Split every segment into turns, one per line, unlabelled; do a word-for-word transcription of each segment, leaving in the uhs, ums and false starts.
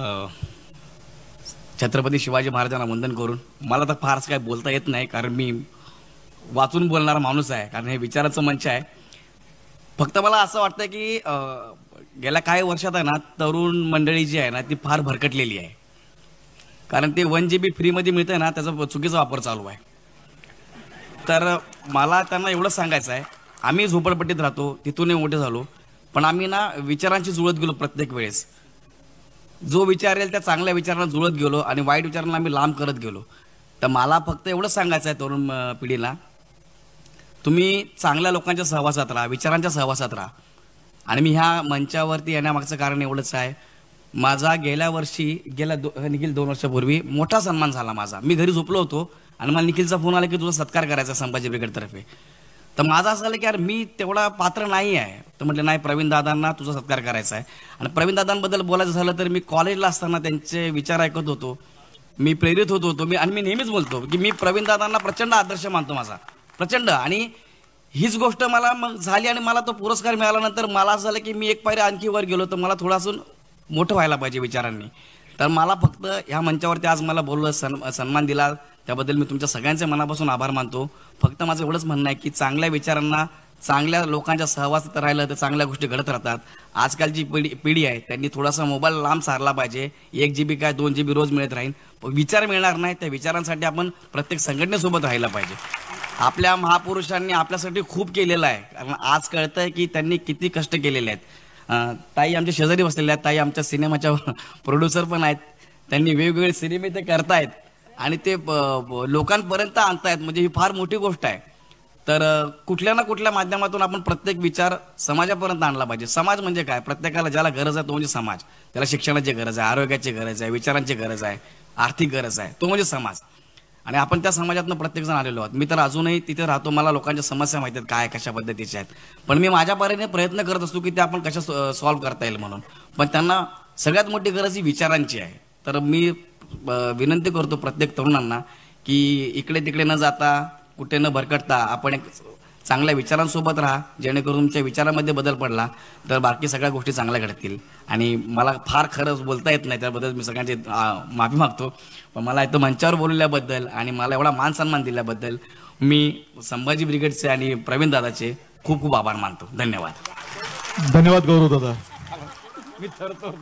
छत्रपती शिवाजी महाराजांना वंदन करून मला तर फारच काय बोलता येत नाही, कारण मी वाचून बोलणारा माणूस आहे, कारण हे विचाराचं मंच आहे. फक्त मला असं वाटतं की गेल्या काही वर्षात आहे ना तरुण मंडळी जी आहे ना ती फार भरकटलेली आहे, कारण ते वन जी बी फ्रीमध्ये मिळतं ना त्याचा चुकीचा वापर चालू आहे. तर मला त्यांना एवढंच सांगायचं आहे, आम्ही झोपडपट्टीत राहतो, तिथूनही मोठे झालो, पण आम्ही ना विचारांची जुळत गेलो. प्रत्येक वेळेस जो विचार येईल त्या चांगल्या विचारांना जुळत गेलो आणि वाईट विचारांना आम्ही लांब करत गेलो. तर मला फक्त एवढंच सांगायचं आहे तरुण पिढीला, तुम्ही चांगल्या लोकांच्या सहवासात राहा, विचारांच्या सहवासात राहा. आणि मी ह्या मंचावरती येण्यामागचं कारण एवढंच आहे, माझा गेल्या वर्षी गेल्या दो निखिल दोन वर्षापूर्वी मोठा सन्मान झाला माझा. मी घरी झोपलो होतो आणि मला निखिलचा फोन आला की तुझा सत्कार करायचा संभाजी ब्रिगेडतर्फे. तर माझं असं झालं की यार मी तेवढा पात्र नाही आहे. तर म्हटलं नाही, प्रवीण दादांना तुझा सत्कार करायचा आहे. आणि प्रवीण दादांबद्दल बोलायचं झालं तर मी कॉलेजला असताना त्यांचे विचार ऐकत होतो, मी प्रेरित होत होतो मी. आणि मी नेहमीच बोलतो की मी प्रवीण दादांना प्रचंड आदर्श मानतो माझा, प्रचंड. आणि हीच गोष्ट मला मग झाली आणि मला तो पुरस्कार मिळाल्यानंतर मला असं झालं की मी एक पायरी आणखी वर गेलो, तर मला थोडासून मोठं व्हायला पाहिजे विचारांनी. तर मला फक्त ह्या मंचावरती आज मला बोललं, सन सन्मान दिला, त्याबद्दल मी तुमच्या सगळ्यांचे मनापासून आभार मानतो. फक्त माझं एवढंच म्हणणं आहे की चांगल्या विचारांना चांगल्या लोकांच्या सहवासात राहिलं तर चांगल्या गोष्टी घडत राहतात. आजकालची पिढी पिढी आहे त्यांनी थोडासा मोबाईल लांब सारला पाहिजे. एक जी बी काय दोन जी बी रोज मिळत राहील, विचार मिळणार नाही. त्या विचारांसाठी आपण प्रत्येक संघटनेसोबत राहिलं पाहिजे. आपल्या महापुरुषांनी आपल्यासाठी खूप केलेलं आहे, कारण आज कळतंय की त्यांनी किती कष्ट केलेले आहेत. ताई आमच्या शेजारी बसलेल्या आहेत, ताई आमच्या सिनेमाच्या प्रोड्युसर पण आहेत. त्यांनी वेगवेगळे सिनेमे ते करतायत आणि ते लोकांपर्यंत आणतायत, म्हणजे ही फार मोठी गोष्ट आहे. तर कुठल्या ना कुठल्या माध्यमातून आपण प्रत्येक विचार समाजापर्यंत आणला पाहिजे. समाज म्हणजे काय, प्रत्येकाला ज्याला गरज आहे तो म्हणजे समाज. त्याला शिक्षणाची गरज आहे, आरोग्याची गरज आहे, विचारांची गरज आहे, आर्थिक गरज आहे, तो म्हणजे समाज. आणि आपण त्या समाजातून प्रत्येक जण आलेलो आहोत. मी तर अजूनही तिथे राहतो, मला लोकांच्या समस्या माहिती आहेत काय कशा पद्धतीच्या आहेत, पण मी माझ्या परीने प्रयत्न करत असतो की ते आपण कशा सॉल्व्ह करता येईल म्हणून. पण त्यांना सगळ्यात मोठी गरज ही विचारांची आहे. तर मी विनंती करतो प्रत्येक तरुणांना की इकडे तिकडे न जाता, कुठे न भरकटता आपण एक चांगल्या विचारांसोबत राहा, जेणेकरून तुमच्या विचारामध्ये बदल पडला तर बाकी सगळ्या गोष्टी चांगल्या घडतील. आणि मला फार खरंच बोलता येत नाही, त्याबद्दल मी सगळ्यांची माफी मागतो. पण मला इथं मंचावर बोलल्याबद्दल आणि मला एवढा मान सन्मान दिल्याबद्दल मी संभाजी ब्रिगेडचे आणि प्रवीण दादाचे खूप खूप आभार मानतो. धन्यवाद.
धन्यवाद गौरव दादा.
मी थरतो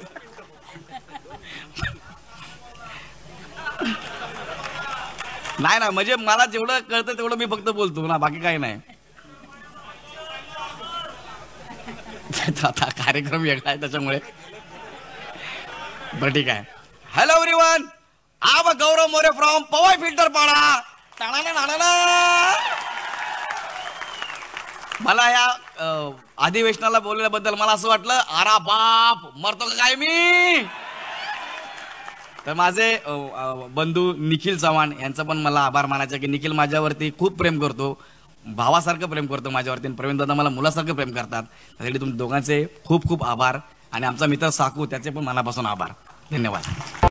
नाही ना, म्हणजे मला जेवढं कळतं तेवढं मी फक्त बोलतो ना, बाकी काही नाही. आता कार्यक्रम वेगळा आहे त्याच्यामुळे बरं ठीक आहे. Hello everyone, I am Gaurav More from Powai Filter Pada. मला या अधिवेशनाला बोलल्याबद्दल मला असं वाटलं अरे बाप मरतो का काय मी. तर माझे बंधू निखिल चव्हाण यांचा पण मला आभार मानायचा की निखिल माझ्यावरती खूप प्रेम करतो, भावासारखं प्रेम करतो माझ्यावरती. प्रवीण दादा मला मुलासारखं प्रेम करतात. त्यासाठी तुमच्या दोघांचे खूप खूप आभार. आणि आमचा मित्र साकू त्याचे पण मनापासून आभार. धन्यवाद.